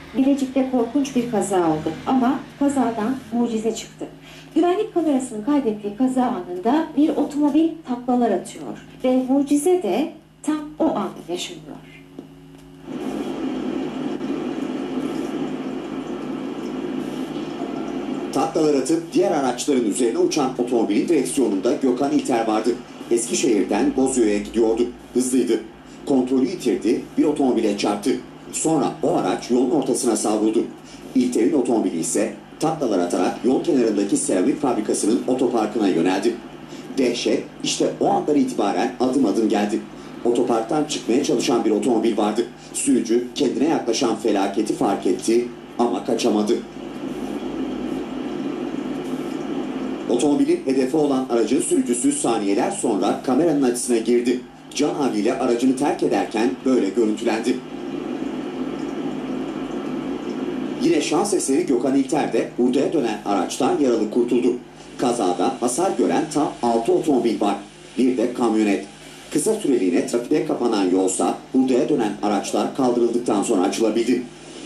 Bilecik'te korkunç bir kaza oldu ama kazadan mucize çıktı. Güvenlik kamerasının kaydettiği kaza anında bir otomobil taklalar atıyor ve mucize de tam o an yaşanıyor. Taklalar atıp diğer araçların üzerine uçan otomobilin direksiyonunda Gökhan İlter vardı. Eskişehir'den Bozüyük'e gidiyordu. Hızlıydı. Kontrolü yitirdi, bir otomobile çarptı. Sonra o araç yolun ortasına savruldu. İlter'in otomobili ise taklalar atarak yol kenarındaki seramik fabrikasının otoparkına yöneldi. Dehşet işte o andan itibaren adım adım geldi. Otoparktan çıkmaya çalışan bir otomobil vardı. Sürücü kendine yaklaşan felaketi fark etti ama kaçamadı. Otomobilin hedefi olan aracın sürücüsü saniyeler sonra kameranın açısına girdi. Can havliyle aracını terk ederken böyle görüntülendi. Yine şans eseri Gökhan İlter de hurdaya dönen araçtan yaralı kurtuldu. Kazada hasar gören tam 6 otomobil var. Bir de kamyonet. Kısa süreliğine trafiğe kapanan yolsa hurdaya dönen araçlar kaldırıldıktan sonra açılabildi.